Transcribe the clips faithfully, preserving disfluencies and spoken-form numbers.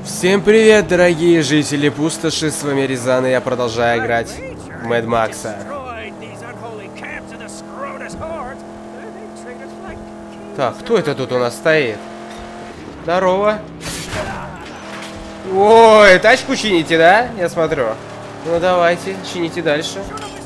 Всем привет, дорогие жители пустоши, с вами Рязан, и я продолжаю играть в Мэд Макса. Так, кто это тут у нас стоит? Здорово. Ой, тачку чините, да? Я смотрю. Ну давайте, чините дальше.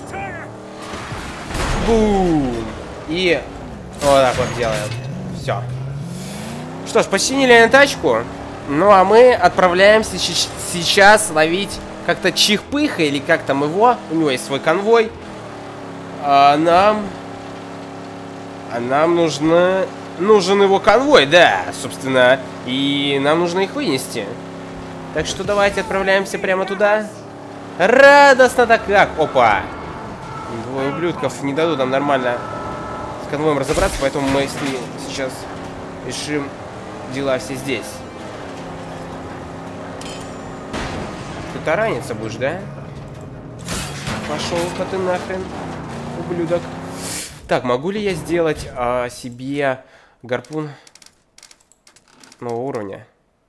Бум. И вот так вот делаем. Все. Что ж, починили на тачку. Ну а мы отправляемся сейчас ловить как-то Чихпыха, или как там его. У него есть свой конвой. А нам... А нам нужно... Нужен его конвой, да, собственно. И нам нужно их вынести. Так что давайте отправляемся прямо туда. Радостно так как. Опа. Двое ублюдков не дадут нам нормально с конвоем разобраться. Поэтому мы сейчас решим дела все здесь. Ты тараниться будешь, да? Пошел-ка ты нахрен, ублюдок. Так, могу ли я сделать а, себе гарпун нового уровня?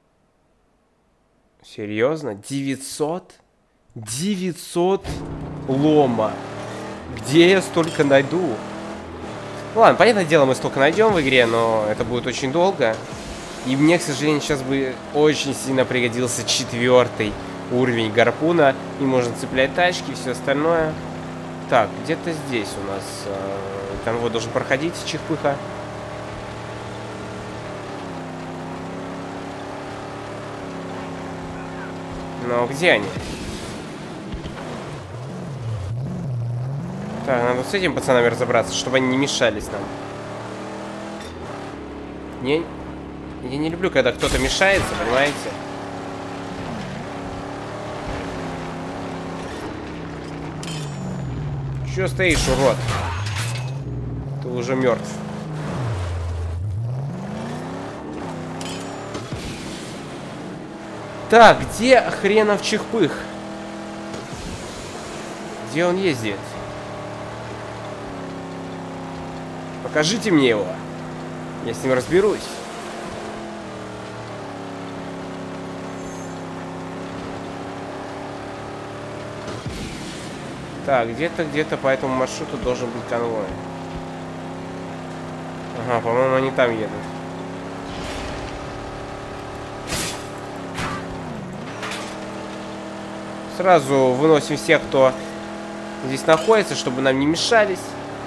Серьезно? девятьсот? девятьсот лома. Где я столько найду? Ладно, понятное дело, мы столько найдем в игре, но это будет очень долго. И мне, к сожалению, сейчас бы очень сильно пригодился четвертый уровень гарпуна. И можно цеплять тачки и все остальное. Так, где-то здесь у нас э, конвой должен проходить, Чихпыха. Но где они? Так, надо с этим пацанами разобраться, чтобы они не мешались нам. Не, я не люблю, когда кто-то мешается, понимаете? Чё стоишь, урод? Ты уже мертв. Так, где хренов Чихпых? Где он ездит? Покажите мне его. Я с ним разберусь. Так, где-то, где-то по этому маршруту должен быть конвой. Ага, по-моему, они там едут. Сразу выносим всех, кто здесь находится, чтобы нам не мешались.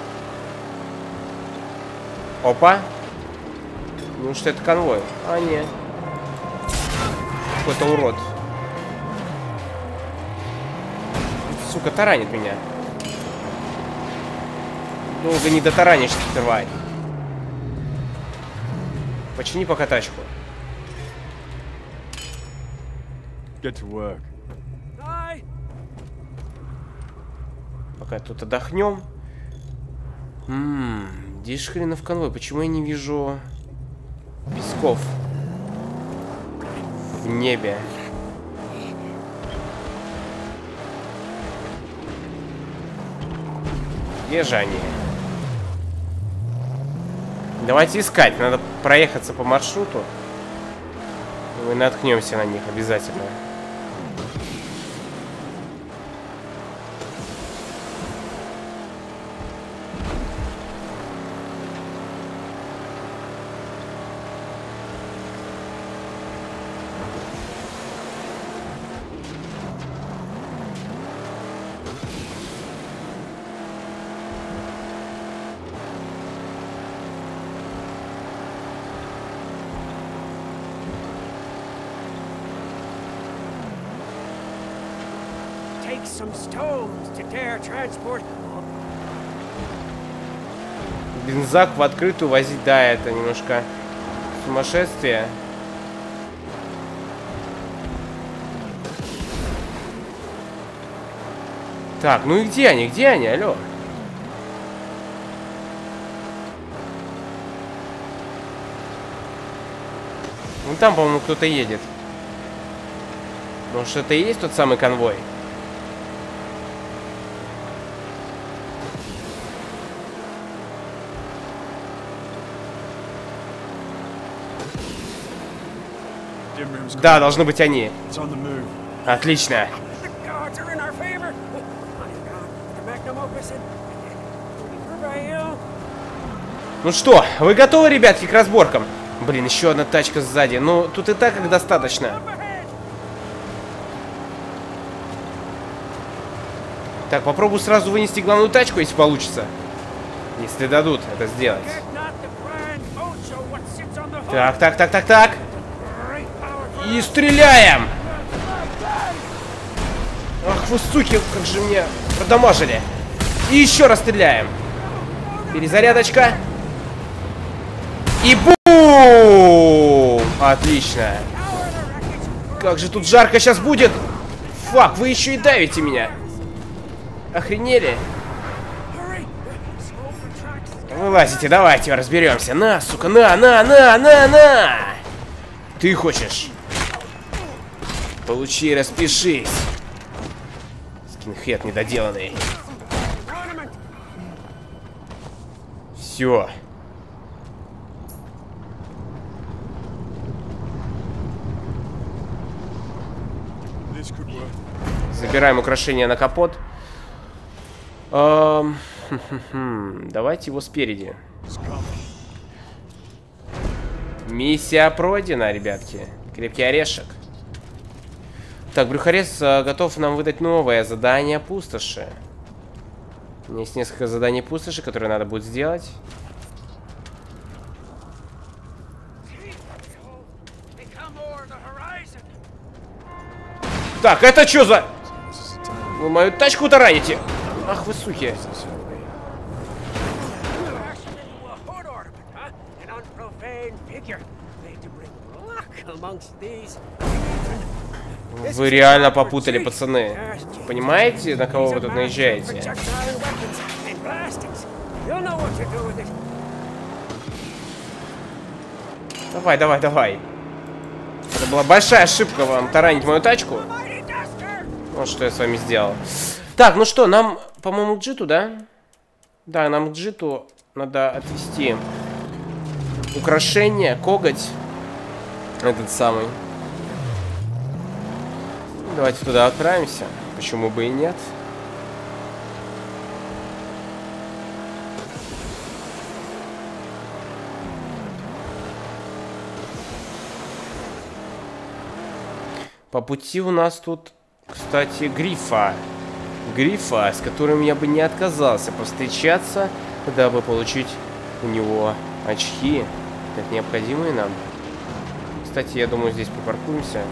Опа. Ну что это конвой? А, нет. Какой-то урод. Сука, таранит меня. Долго не дотаранишь, тварь. Почини пока тачку. Get to work. Пока тут отдохнем. Ммм, где же хренов конвой? Почему я не вижу песков в небе? Где же они? Давайте искать. Надо проехаться по маршруту. И мы наткнемся на них обязательно. Бензак в открытую возить, да, это немножко сумасшествие. Так, ну и где они? Где они? Алло. Вон там, по-моему, кто-то едет. Может, это и есть тот самый конвой? Да, должны быть они. Отлично. Ну что, вы готовы, ребятки, к разборкам? Блин, еще одна тачка сзади. Ну, тут и так их достаточно. Так, попробую сразу вынести главную тачку, если получится. Если дадут это сделать. Так, так, так, так, так. И стреляем! Ах вы суки, как же мне продамажили. И еще раз стреляем. Перезарядочка. И бум! Отлично. Как же тут жарко сейчас будет. Фак, вы еще и давите меня. Охренели? Вылазите, давайте разберемся. На, сука, на, на, на, на, на! Ты хочешь? Получи, распишись. Скинхед недоделанный. Все. Забираем украшение на капот. Эм, давайте его спереди. Миссия пройдена, ребятки. Крепкий орешек. Так, брюхорез э, готов нам выдать новое задание пустоши. У меня есть несколько заданий пустоши, которые надо будет сделать. Так, это что за... Вы мою тачку тараните? Ах вы суки. Вы реально попутали, пацаны. Понимаете, на кого вы тут наезжаете? Давай, давай, давай. Это была большая ошибка вам таранить мою тачку. Вот что я с вами сделал. Так, ну что, нам, по-моему, к Джиту, да? Да, нам к Джиту надо отвезти украшение, коготь. Этот самый. Давайте туда отправимся. Почему бы и нет? По пути у нас тут, кстати, Грифа. Грифа, с которым я бы не отказался повстречаться, дабы получить у него очки, так необходимые нам. Кстати, я думаю, здесь припаркуемся,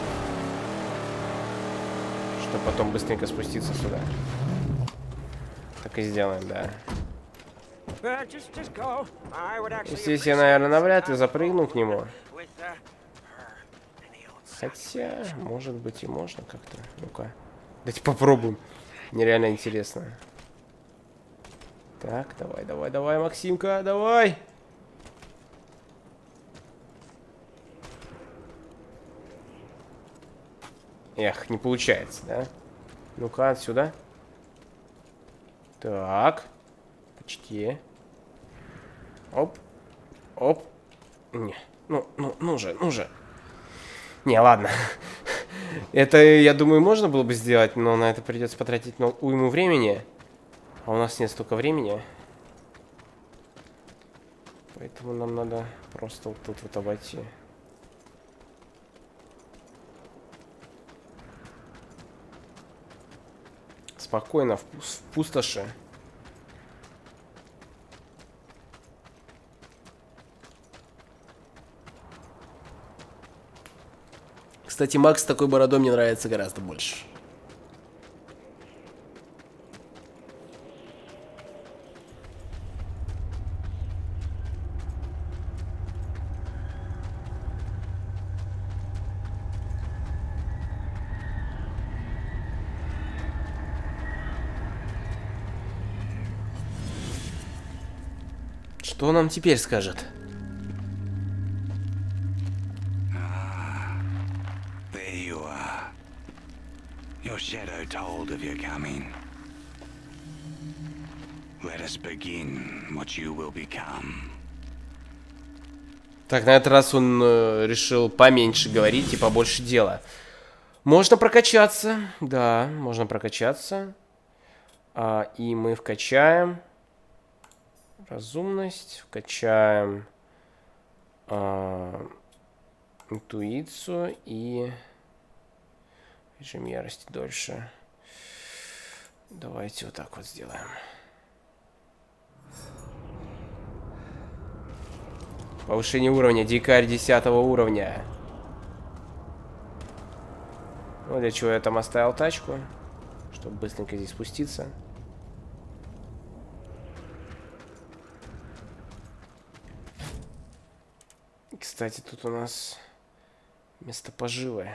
чтобы потом быстренько спуститься сюда. Так и сделаем, да. Здесь я, наверное, навряд ли запрыгну к нему. Хотя, может быть, и можно как-то. Ну-ка. Давайте попробуем. Нереально интересно. Так, давай, давай, давай, Максимка, давай. Эх, не получается, да? Ну-ка, отсюда. Так. Почти. Оп. Оп. Не. Ну, ну, ну же, ну же. Не, ладно. Это, я думаю, можно было бы сделать, но на это придется потратить ну, уйму времени. А у нас нет столько времени. Поэтому нам надо просто вот тут вот обойти. Спокойно, в, в пустоши. Кстати, Макс с такой бородой мне нравится гораздо больше. Что он нам теперь скажет? Your shadow told of your coming. Let us begin what you will become. Так, на этот раз он э, решил поменьше говорить и побольше дела. Можно прокачаться. Да, можно прокачаться. А, и мы вкачаем разумность, вкачаем а, интуицию и режим ярости дольше. Давайте вот так вот сделаем. Повышение уровня. Дикарь десятого уровня. Вот для чего я там оставил тачку. Чтобы быстренько здесь спуститься. Кстати, тут у нас место поживы.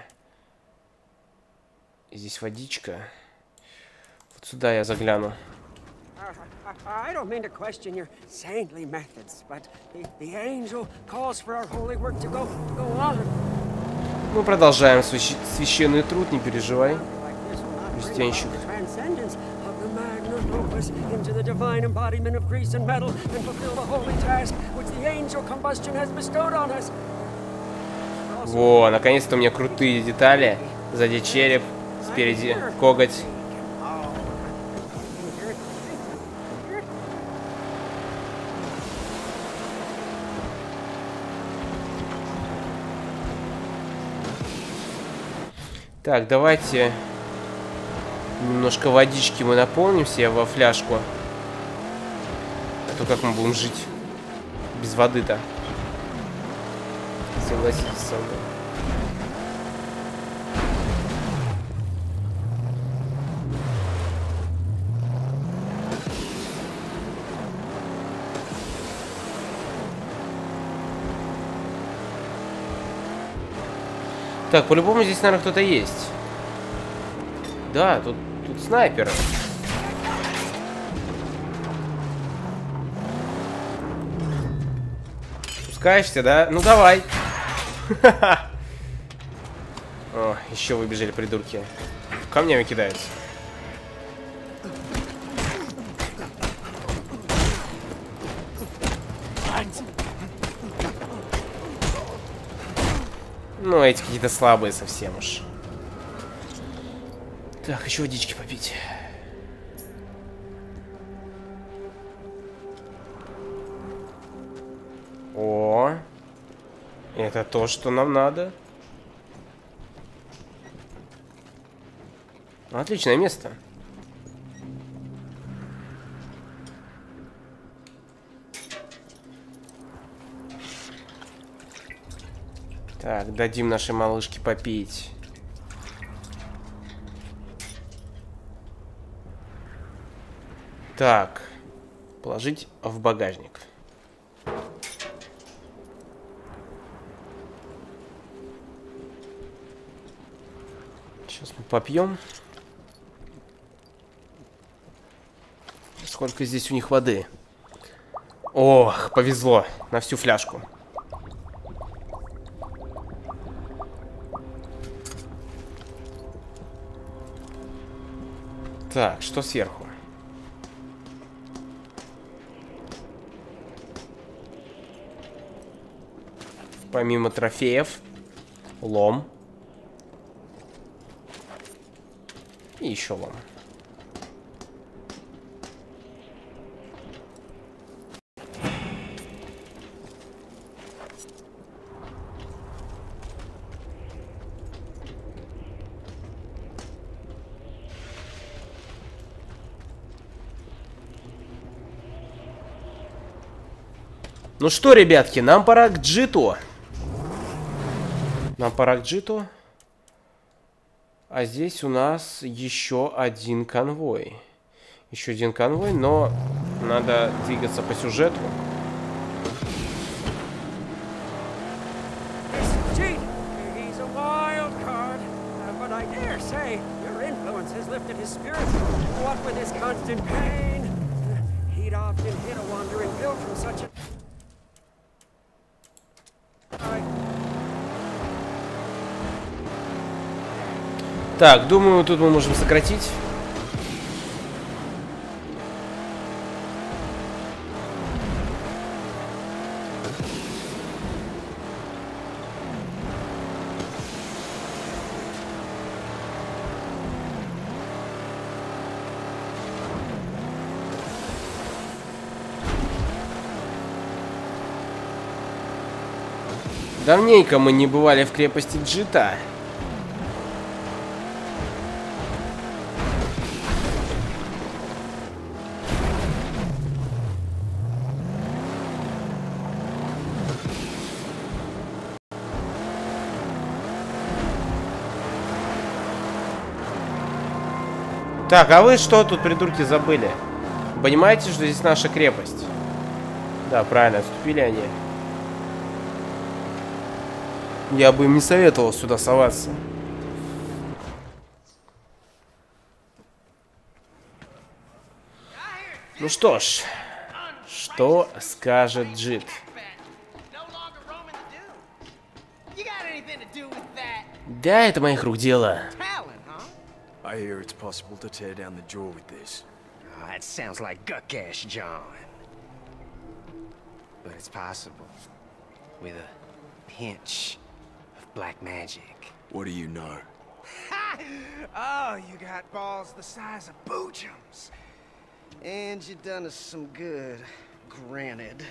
И здесь водичка. Вот сюда я загляну. I don't mean to question your saintly methods, but the, the angel calls for our holy work to go, to go on. Мы продолжаем свящ... священный труд, не переживай, крестьянщик. Во, наконец-то у меня крутые детали. Сзади череп, спереди коготь. Так, давайте немножко водички мы наполним себе во фляжку. А то как мы будем жить без воды-то? Согласитесь со мной. Так, по-любому здесь, наверное, кто-то есть. Да, тут, тут снайпер. Спускаешься, да? Ну, давай. О, еще выбежали придурки. Камнями кидаются. Ну, эти какие-то слабые совсем уж. Так, еще водички попить. О, это то, что нам надо. Отличное место. Так, дадим нашей малышке попить. Так, положить в багажник. Сейчас мы попьем. Сколько здесь у них воды? Ох, повезло, на всю фляжку. Так, что сверху? Помимо трофеев, лом. И еще лом. Ну что, ребятки, нам пора к джиту. Нам пора к джиту. А здесь у нас еще один конвой. Еще один конвой, но надо двигаться по сюжету. Так, думаю, тут мы можем сократить. Давненько мы не бывали в крепости Джита. Так, а вы что тут, придурки, забыли? Понимаете, что здесь наша крепость? Да, правильно, отступили они. Я бы им не советовал сюда соваться. Ну что ж, что скажет Джит? Да, это моих рук дело. I hear it's possible to tear down the jaw with this. Oh, that sounds like guck-ass, John. But it's possible. With a pinch of black magic. What do you know? Oh, you got balls the size of boojums. And you done us some good, granted.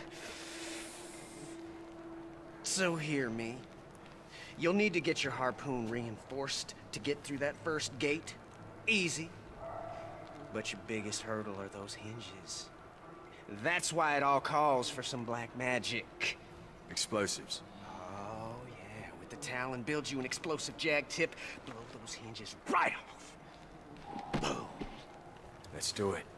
So hear me. You'll need to get your harpoon reinforced to get through that first gate. Easy. But your biggest hurdle are those hinges. That's why it all calls for some black magic. Explosives. Oh, yeah. With the Talon, build you an explosive jag tip, blow those hinges right off. Boom. Let's do it.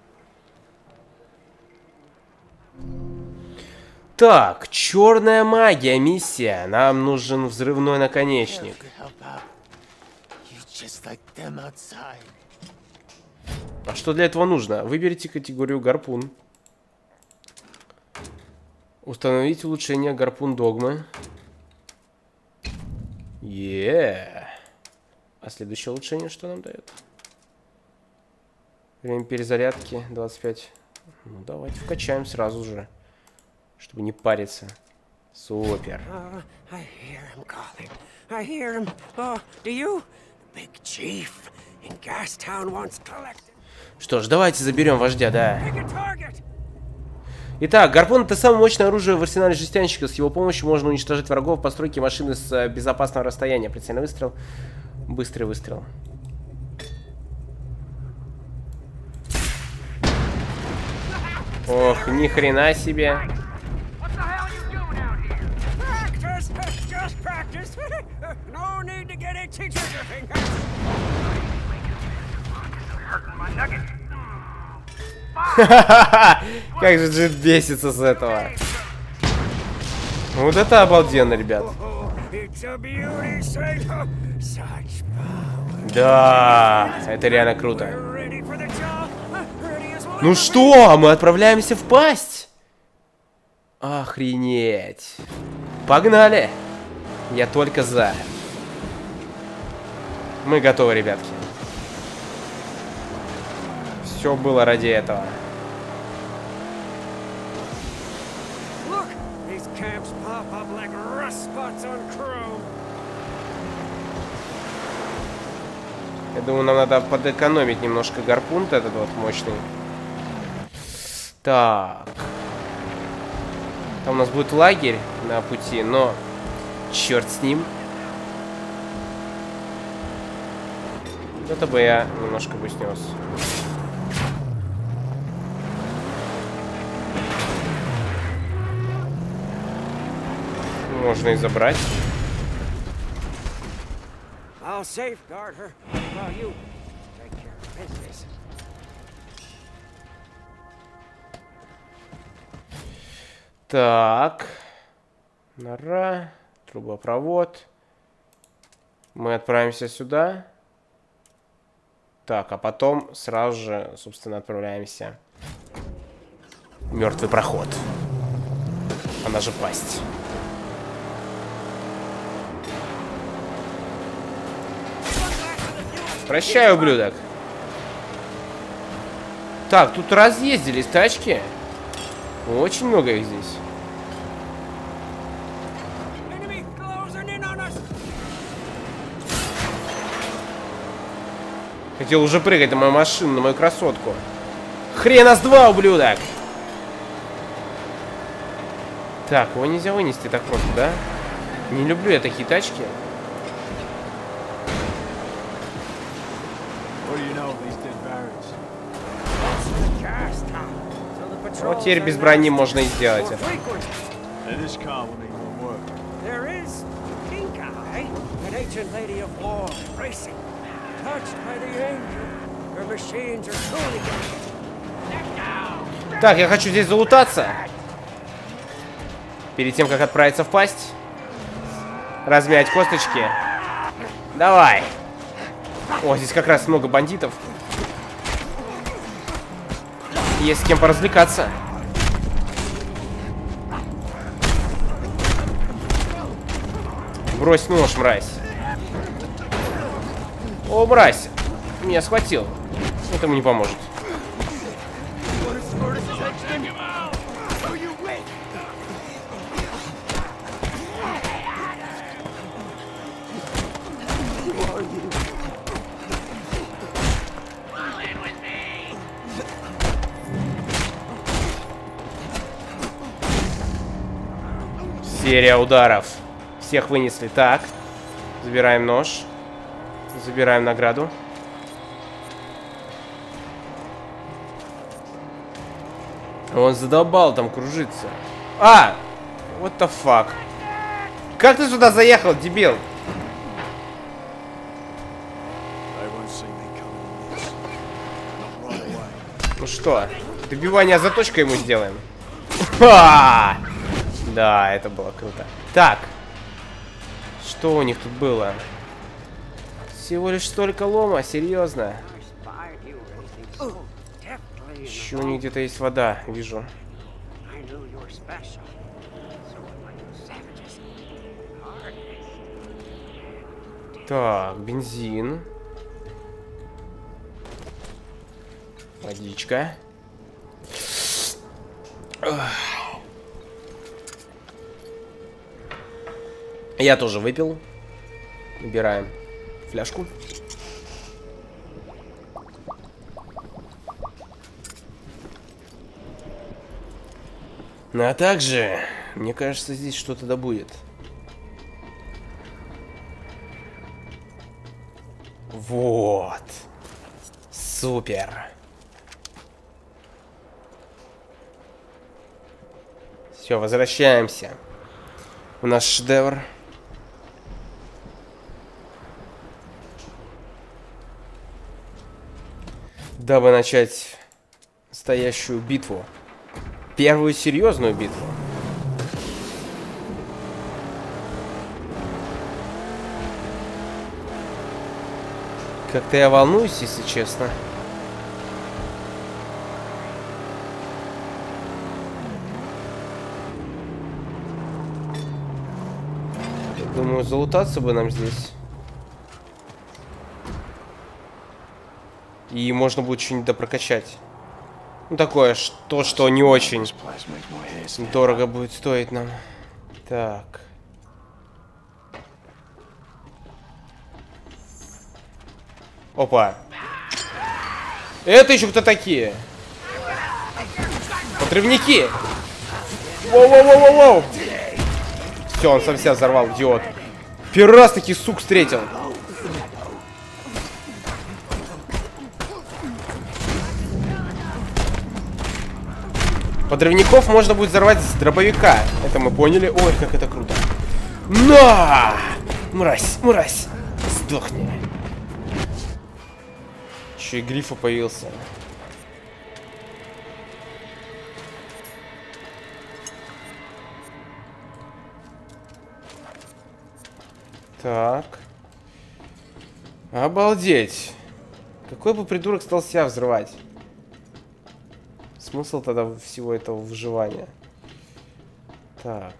Так, черная магия, миссия. Нам нужен взрывной наконечник. А что для этого нужно? Выберите категорию гарпун. Установить улучшение гарпун догмы. Еее. А следующее улучшение что нам дает? Время перезарядки двадцать пять. Ну давайте вкачаем сразу же, чтобы не париться. Супер. Uh, I hear him calling. I hear him. Oh, do you? The big chief in Gastown wants collected. Что ж, давайте заберем вождя, да. Pick a target. Итак, гарпун — это самое мощное оружие в арсенале жестянщика. С его помощью можно уничтожить врагов, постройки машины с безопасного расстояния. Прицельный выстрел. Быстрый выстрел. Ох, ни хрена себе. Как же Джит бесится с этого. Вот это обалденно, ребят. Да, это реально круто. Ну что, мы отправляемся в пасть? Охренеть. Погнали. Я только за. Мы готовы, ребятки. Все было ради этого. Я думаю, нам надо подэкономить немножко гарпун этот вот мощный. Так. Там у нас будет лагерь на пути, но черт с ним. Это бы я немножко бы снес. Можно и забрать. Так. Нора. Трубопровод. Мы отправимся сюда. Так, а потом сразу же, собственно, отправляемся в мертвый проход. Она же пасть. Прощай, ублюдок. Так, тут разъездились тачки. Очень много их здесь. Хотел уже прыгать на мою машину, на мою красотку. Хрена с два, ублюдок! Так, его нельзя вынести так просто, да? Не люблю я такие тачки. Вот теперь без брони можно и сделать это. Так, я хочу здесь залутаться. Перед тем, как отправиться в пасть. Размять косточки. Давай. О, здесь как раз много бандитов. Есть с кем поразвлекаться. Брось нож, мразь. О, мразь. Меня схватил. Этому не поможет. Серия ударов. Всех вынесли. Так. Забираем нож. Забираем награду. Он задолбал там кружиться. А! What the fuck? Как ты сюда заехал, дебил? Ну что, добивание заточкой ему сделаем. Ха! Да, это было круто. Так. Что у них тут было? Всего лишь столько лома, серьезно. Еще у них где-то есть вода, вижу. Так, бензин. Водичка. Я тоже выпил. Убираем фляжку. Ну а также, мне кажется, здесь что-то да будет. Вот. Супер. Все, возвращаемся. У нас шедевр. Дабы начать настоящую битву. Первую серьезную битву. Как-то я волнуюсь, если честно. Думаю, залутаться бы нам здесь. И можно будет что-нибудь допрокачать. Ну, такое, то, что не очень дорого будет стоить нам. Так. Опа. Это еще кто такие? Подрывники. Воу-воу-воу-воу-воу. Все, он сам себя взорвал, идиот. Первый раз таки сук встретил. Подрывников можно будет взорвать с дробовика. Это мы поняли. Ой, как это круто. На! Мразь, мразь. Сдохни. Еще и грифа появился. Так. Обалдеть. Какой бы придурок стал себя взрывать? Смысл тогда всего этого выживания? Так.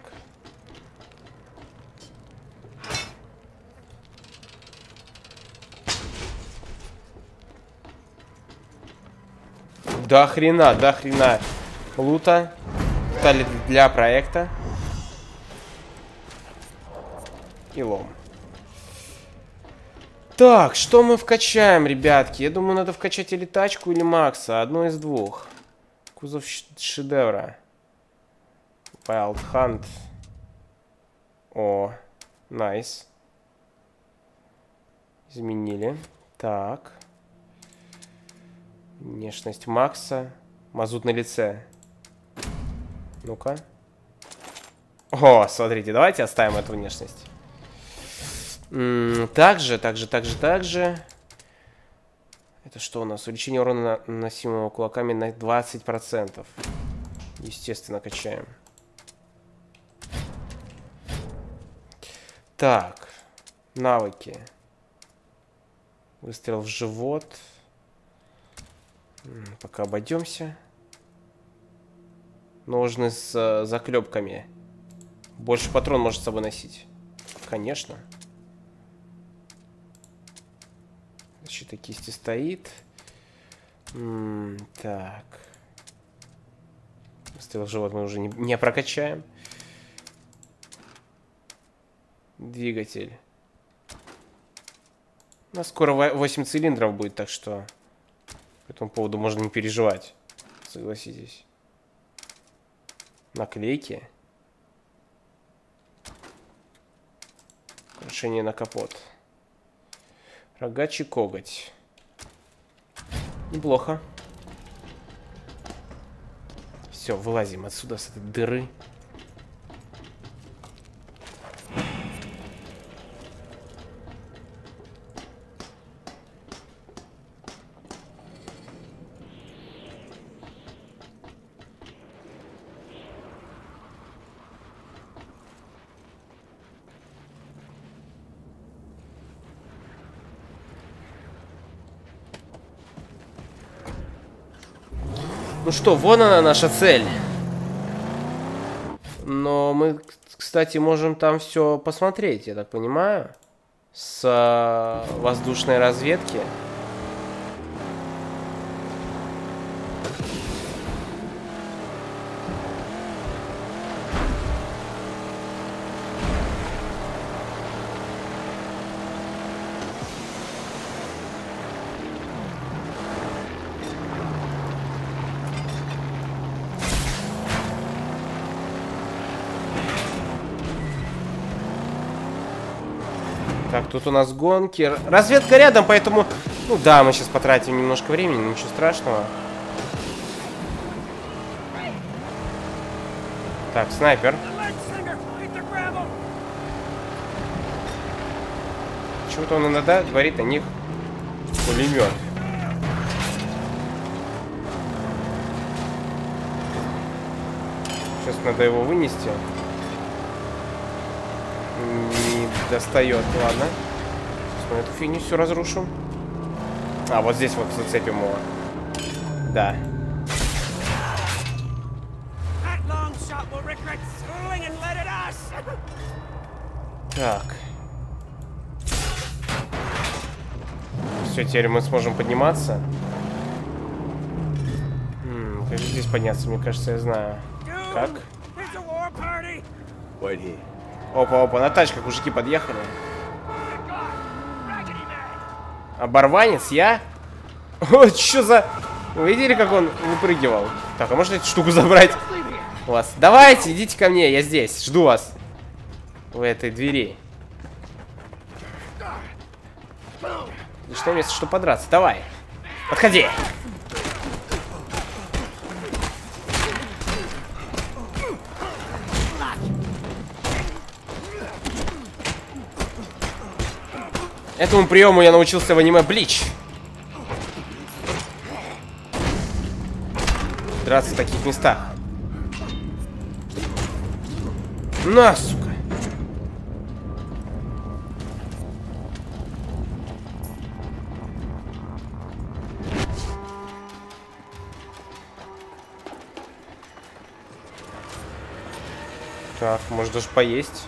Да хрена, да хрена лута. Стали для проекта. И лом. Так, что мы вкачаем, ребятки? Я думаю, надо вкачать или тачку, или Макса. Одно из двух. Кузов шедевра. Wild Hunt. О, Найс. Изменили. Так. Внешность Макса. Мазут на лице. Ну-ка. О, смотрите, давайте оставим эту внешность. М-м, также, также, также, также. Это что у нас? Увеличение урона, наносимого кулаками на двадцать процентов. Естественно, качаем. Так. Навыки. Выстрел в живот. Пока обойдемся. Ножны с э, заклепками. Больше патрон может с собой носить. Конечно. Защита кисти стоит. М-м, так. Выстрел в живот мы уже не, не прокачаем. Двигатель. У нас скоро восемь цилиндров будет, так что по этому поводу можно не переживать. Согласитесь. Наклейки. Украшение на капот. Рогачий коготь. Неплохо. Все, вылазим отсюда, с этой дыры. Ну что, вон она, наша цель. Но мы, кстати, можем там все посмотреть, я так понимаю. С э, воздушной разведки. Так, тут у нас гонки. Разведка рядом, поэтому... Ну да, мы сейчас потратим немножко времени, но ничего страшного. Так, снайпер. Почему-то он иногда говорит о них пулемет. Сейчас надо его вынести. Не достает, ладно. Сейчас мы эту фигню все разрушим. А, вот здесь вот зацепим его. Да. Так. Все, теперь мы сможем подниматься. М-м, как же здесь подняться? Мне кажется, я знаю. Как? Опа, опа, на тачках мужики подъехали. Оборванец, я? О, что за... Вы видели, как он выпрыгивал? Так, а можно эту штуку забрать? Вас. Давайте, идите ко мне, я здесь, жду вас. В этой двери. Лишнее место, чтобы подраться. Давай. Подходи. Этому приему я научился в аниме Блич. Драться в таких местах. На, сука. Так, может даже поесть.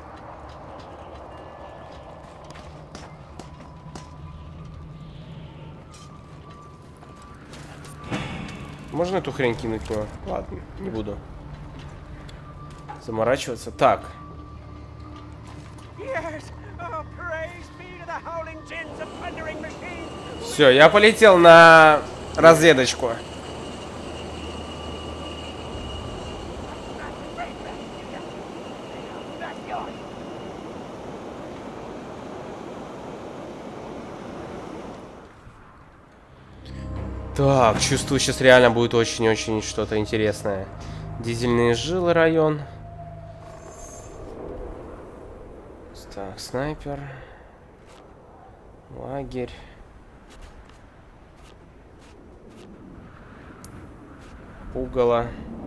Можно эту хрень кинуть в него? Ладно, не буду заморачиваться. Так. Все, я полетел на разведочку. Так, чувствую, сейчас реально будет очень-очень что-то интересное. Дизельные жилы район. Так, снайпер. Лагерь. Пугало.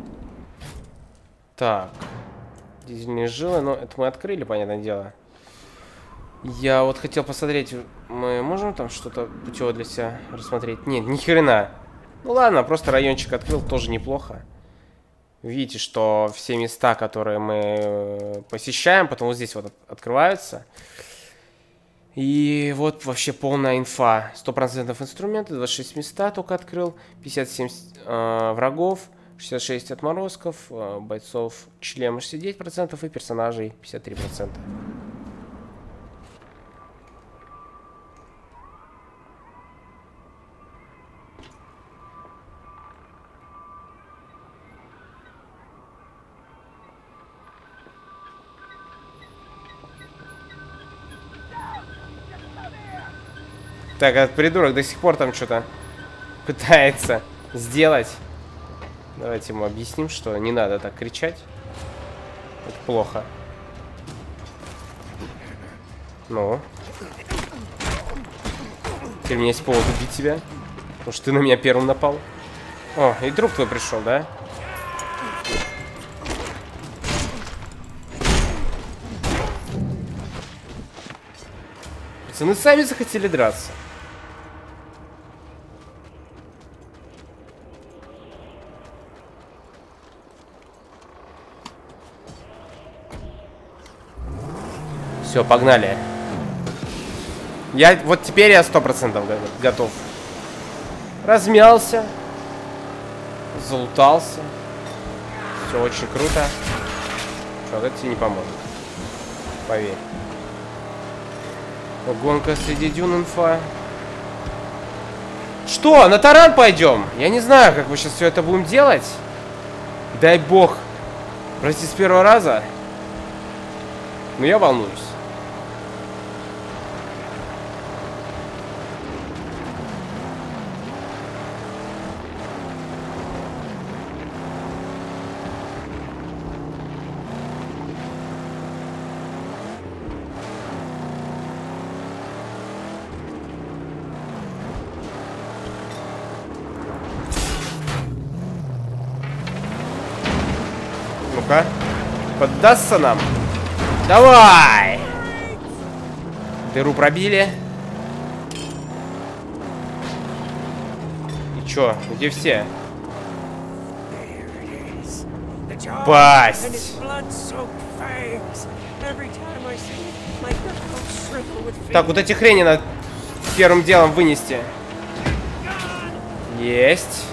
Так. Дизельные жилы, но это мы открыли, понятное дело. Я вот хотел посмотреть, мы можем там что-то путевое для себя рассмотреть? Нет, ни хрена. Ну ладно, просто райончик открыл, тоже неплохо. Видите, что все места, которые мы посещаем, потом вот здесь вот открываются. И вот вообще полная инфа. сто процентов инструменты, двадцать шесть места только открыл, пятьдесят семь э, врагов, шестьдесят шесть отморозков, э, бойцов члема шестьдесят девять процентов и персонажей пятьдесят три процента. Так, этот придурок до сих пор там что-то пытается сделать. Давайте ему объясним, что не надо так кричать. Это плохо. Ну. Теперь у меня есть повод убить тебя. Потому что ты на меня первым напал. О, и друг твой пришел, да? Пацаны сами захотели драться. Все, погнали. Я вот теперь я сто процентов готов. Размялся. Залутался. Все очень круто. Что, это тебе не поможет. Поверь. Гонка среди дюн инфа. Что, на таран пойдем? Я не знаю, как мы сейчас все это будем делать. Дай бог. Прости, с первого раза. Но я волнуюсь. Ну-ка. Поддастся нам? Давай! Дыру пробили. И чё? Где все? Пасть! Так, вот эти хрени надо первым делом вынести. Есть.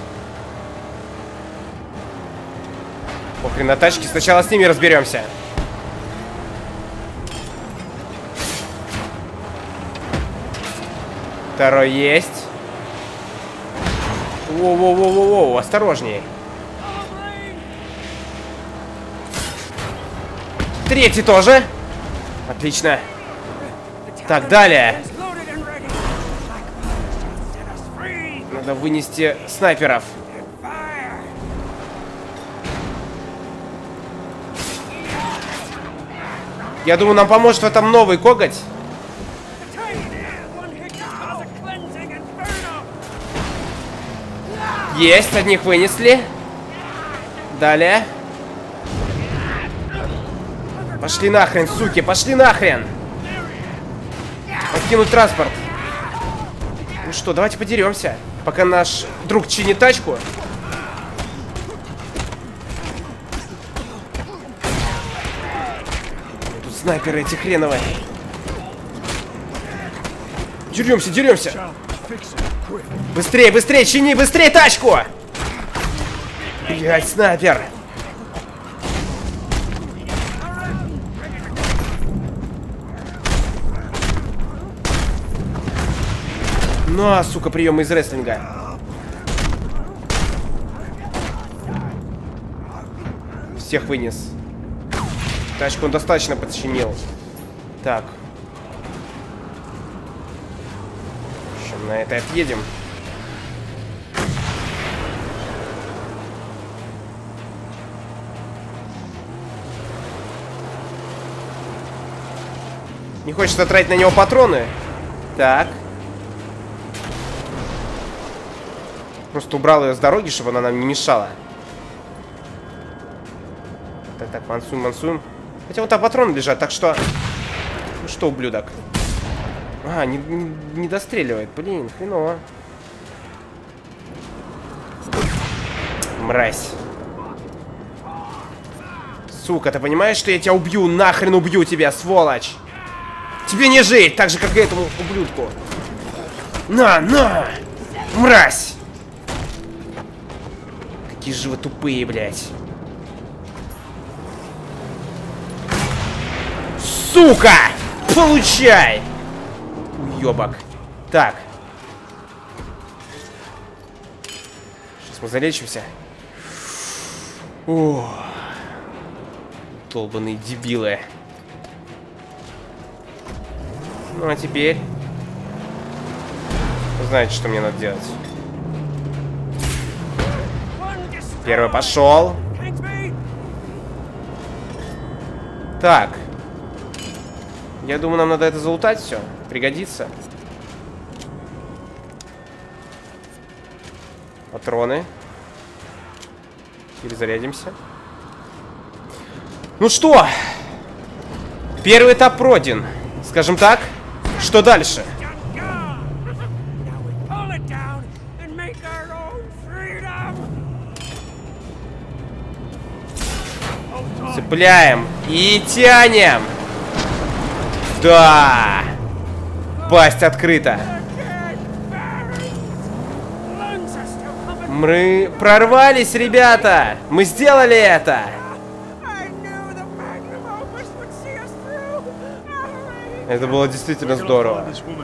Похрен на тачке, сначала с ними разберемся. Второй есть. Воу-воу-воу-воу, осторожней. Третий тоже. Отлично. Так, далее. Надо вынести снайперов. Я думаю, нам поможет в этом новый коготь. Есть, одних вынесли. Далее. Пошли нахрен, суки, пошли нахрен. Покинуть транспорт. Ну что, давайте подеремся, пока наш друг чинит тачку. Тут снайперы эти хреновые. Деремся, деремся. Быстрее, быстрее, чини, быстрее тачку! Блять, снайпер! Ну, а, сука, приемы из рестлинга. Всех вынес. Тачку он достаточно подчинил. Так. В общем, на это отъедем. Не хочется тратить на него патроны. Так. Просто убрал ее с дороги, чтобы она нам не мешала. Так, так, мансуем, мансуем. Хотя вот там патроны лежат, так что... Ну что, ублюдок? А, не, не, не достреливает. Блин, хреново. Мразь. Сука, ты понимаешь, что я тебя убью? Нахрен убью тебя, сволочь! Тебе не жить, так же, как и этому ублюдку. На, на! Мразь! Какие же вы тупые, блядь. Сука! Получай! Уёбок. Так. Сейчас мы залечимся. О, долбаные дебилы. Ну а теперь... Вы знаете, что мне надо делать. Первый пошел. Так. Я думаю, нам надо это залутать все. Пригодится. Патроны. Перезарядимся. Ну что? Первый этап пройден. Скажем так. Что дальше? Цепляем и тянем. Да! Пасть открыта. Мы прорвались, ребята! Мы сделали это! Это было действительно здорово.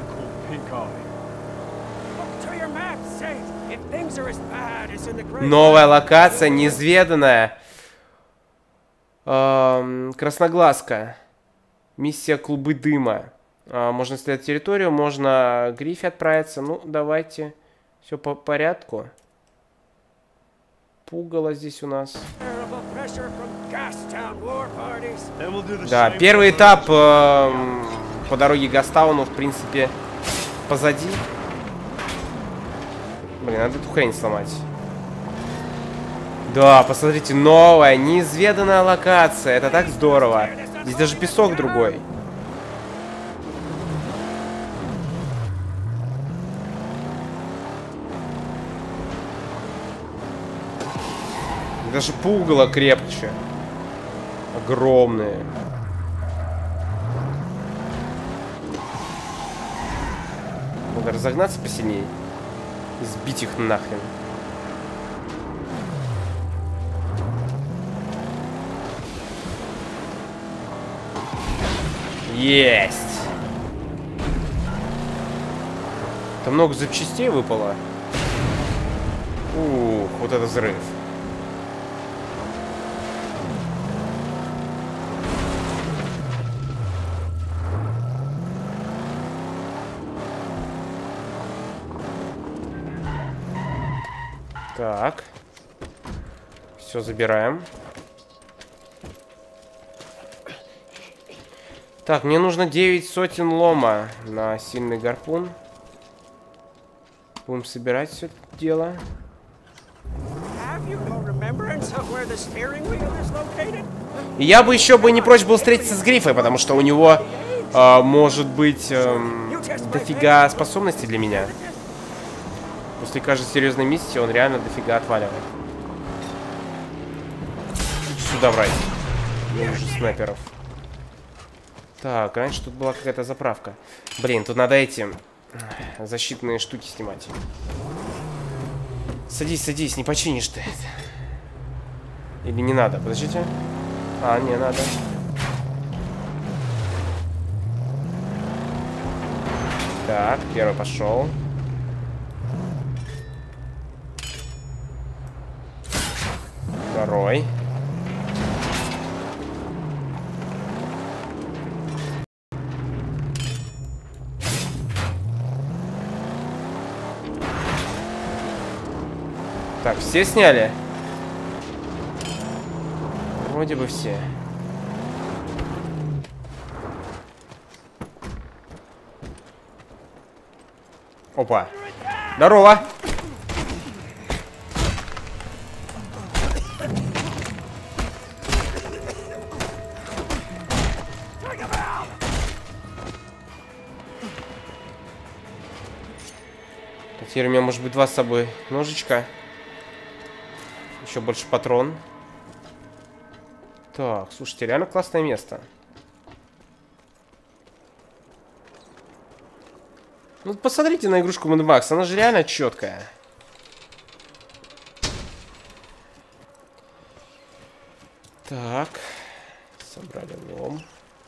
Новая локация, неизведанная. Эм, Красноглазка. Миссия клубы дыма. А, можно исследовать территорию, можно к Грифе отправиться. Ну, давайте. Все по порядку. Пугало здесь у нас. Да, первый этап э, по дороге к Гастауну, в принципе, позади. Блин, надо эту хрень сломать. Да, посмотрите, новая, неизведанная локация. Это так здорово. Здесь даже песок другой. Даже пугало крепче. Огромные. Надо разогнаться посильнее. И сбить их нахрен. Есть! Там много запчастей выпало. Ух, вот это взрыв. Так. Все забираем. Так, мне нужно девять сотен лома на сильный гарпун. Будем собирать все это дело. И я бы еще бы не прочь был встретиться с Грифой, потому что у него э, может быть э, дофига способностей для меня. После каждой серьезной миссии он реально дофига отваливает. Сюда брать. Уже снайперов. Так, раньше тут была какая-то заправка. Блин, тут надо эти защитные штуки снимать. Садись, садись, не починишь ты. Или не надо? Подождите. А, не надо. Так, первый пошел. Второй. Так, все сняли? Вроде бы все. Опа. Здорово. Теперь у меня может быть два с собой ножичка. Еще больше патрон. Так, слушайте, реально классное место. Ну, посмотрите на игрушку Mad Max, она же реально четкая. Так, собрали лом.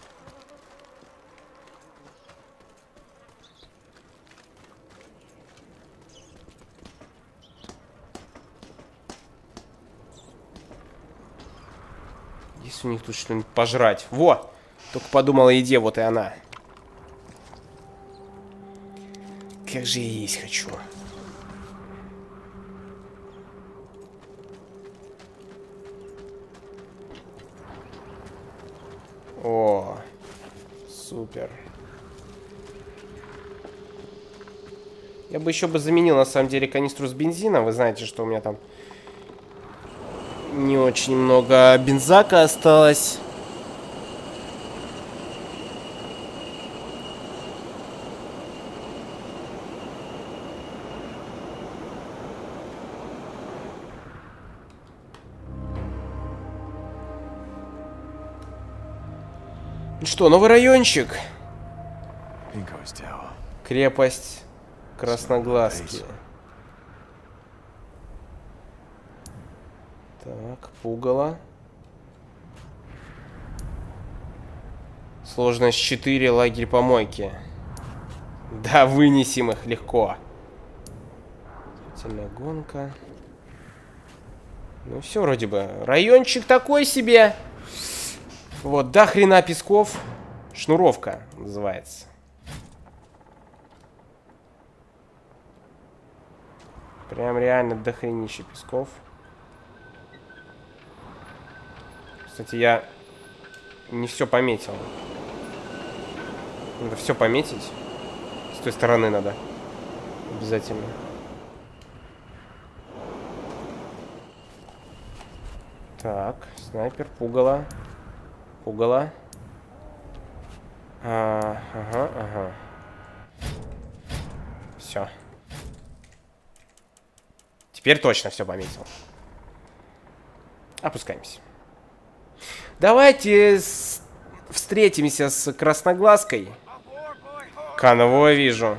Есть у них тут что-нибудь пожрать? Во! Только подумала о еде, вот и она. Как же я есть хочу. О, супер. Я бы еще бы заменил, на самом деле, канистру с бензином. Вы знаете, что у меня там не очень много бензака осталось. Что, новый райончик? Крепость Красноглазки. Так, пугало. Сложность четыре, лагерь помойки. Да, вынесем их легко. Сильная гонка. Ну все, вроде бы. Райончик такой себе. Вот, до хрена песков. Шнуровка называется. Прям реально до хренища песков. Кстати, я не все пометил. Надо все пометить. С той стороны надо. Обязательно. Так, снайпер, пугало. Пугало. А, ага, ага. Все. Теперь точно все пометил. Опускаемся. Давайте с... встретимся с Красноглазкой. Конвой вижу.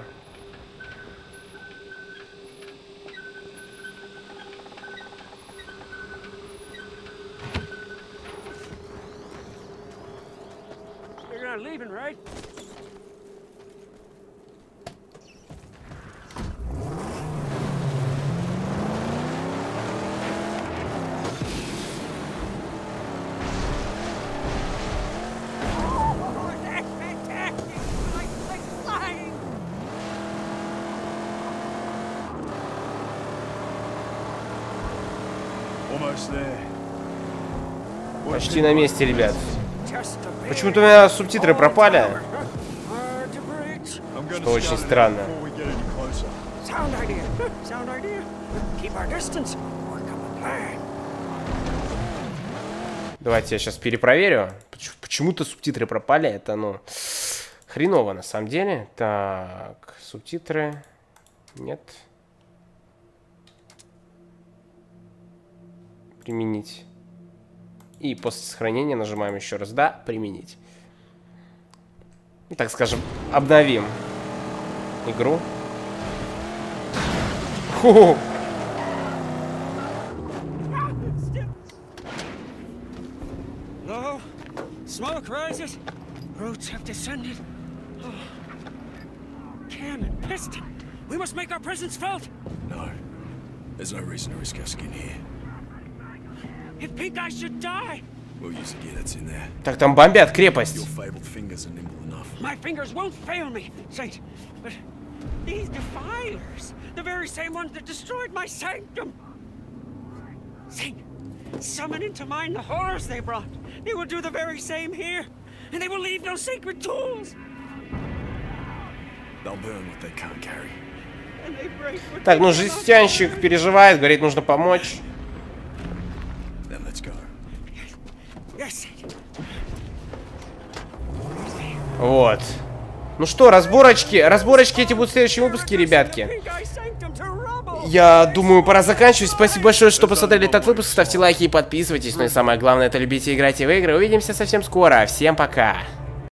Почти на месте, ребят. Почему-то у меня субтитры пропали. Что очень странно. Давайте я сейчас перепроверю. Почему-то субтитры пропали. Это, ну, хреново на самом деле. Так, субтитры. Нет. Применить. И после сохранения нажимаем еще раз. Да, применить. И, так скажем, обновим игру. Ху-ху. Low, smoke rises, roots have descended. Oh. Cam and Piston, we must make our presence felt. No, there's no reason to risk our skin here. If Pink Eye should die, we'll use the gear that's in there. Так, там бомбят крепость. Your fabled fingers are nimble enough. My fingers won't fail me, Saint. But these defilers, the very same ones that destroyed my sanctum. Saint, summon into mind the horrors they brought. They will do the very same here, and they will leave no sacred tools. They'll burn what they can't carry. Так, ну жестянщик переживает, говорит, нужно помочь. Then let's go. Yes, Saint. Вот. Ну что, разборочки. Разборочки эти будут в следующем выпуске, ребятки. Pink Eye Sanctum to rubble. Я думаю, пора заканчивать. Спасибо большое, что посмотрели этот выпуск. Ставьте лайки и подписывайтесь. Ну и самое главное, это любите играть и в игры. Увидимся совсем скоро. Всем пока.